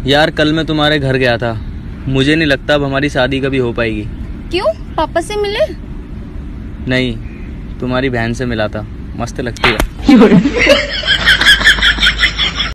यार कल मैं तुम्हारे घर गया था, मुझे नहीं लगता अब हमारी शादी कभी हो पाएगी। क्यों? पापा से मिले? नहीं, तुम्हारी बहन से मिला था, मस्त लगती है।